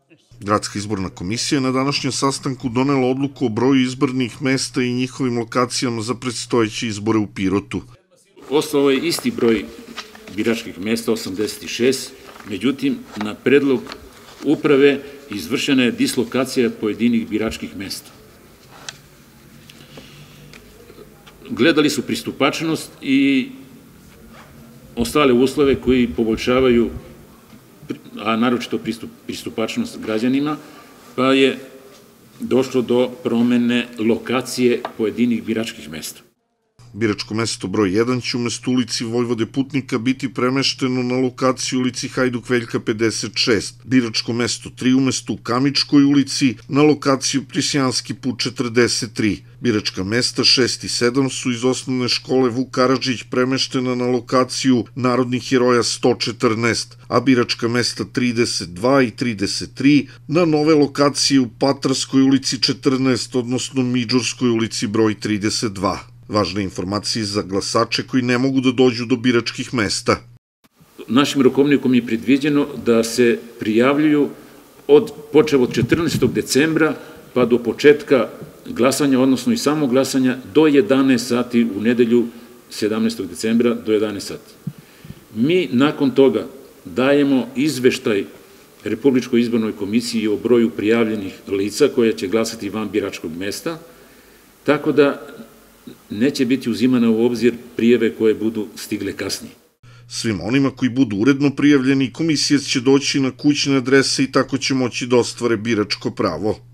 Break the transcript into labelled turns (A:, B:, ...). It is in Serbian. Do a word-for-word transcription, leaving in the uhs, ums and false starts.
A: Gradska izborna komisija je na današnjem sastanku donela odluku o broju izbornih mesta i njihovim lokacijama za predstojeće izbore u Pirotu.
B: Ostao je isti broj biračkih mesta, osamdeset šest, međutim, na predlog uprave izvršena je dislokacija pojedinih biračkih mesta. Gledali su pristupačnost i ostale uslove koji poboljšavaju, a naročito pristupačnost građanima, pa je došlo do promene lokacije pojedinih biračkih mesta.
A: Biračko mesto broj jedan će umesto ulici Vojvode Putnika biti premešteno na lokaciju ulici Hajduk Veljka pedeset šest, biračko mesto tri umesto u Kamičkoj ulici na lokaciju Prisjanski put četrdeset tri. Biračka mesta šest i sedam su iz osnovne škole Vuk Karadžić premeštena na lokaciju Narodnih heroja sto četrnaest, a biračka mesta trideset dva i trideset tri na nove lokacije u Patarskoj ulici četrnaest, odnosno Midžurskoj ulici broj trideset dva. Važne informacije za glasače koji ne mogu da dođu do biračkih mesta.
B: Našim rokovnikom je predviđeno da se prijavljuju od počev od četrnaestog decembra pa do početka glasanja, odnosno i samog glasanja, do jedanaest sati u nedelju sedamnaestog decembra do jedanaest sati. Mi nakon toga dajemo izveštaj Republičkoj izbornoj komisiji o broju prijavljenih lica koja će glasati van biračkog mesta, tako da neće biti uzimana u obzir prijave koje budu stigle kasnije.
A: Svim onima koji budu uredno prijavljeni, komisija će doći na kućne adrese i tako će moći da ostvare biračko pravo.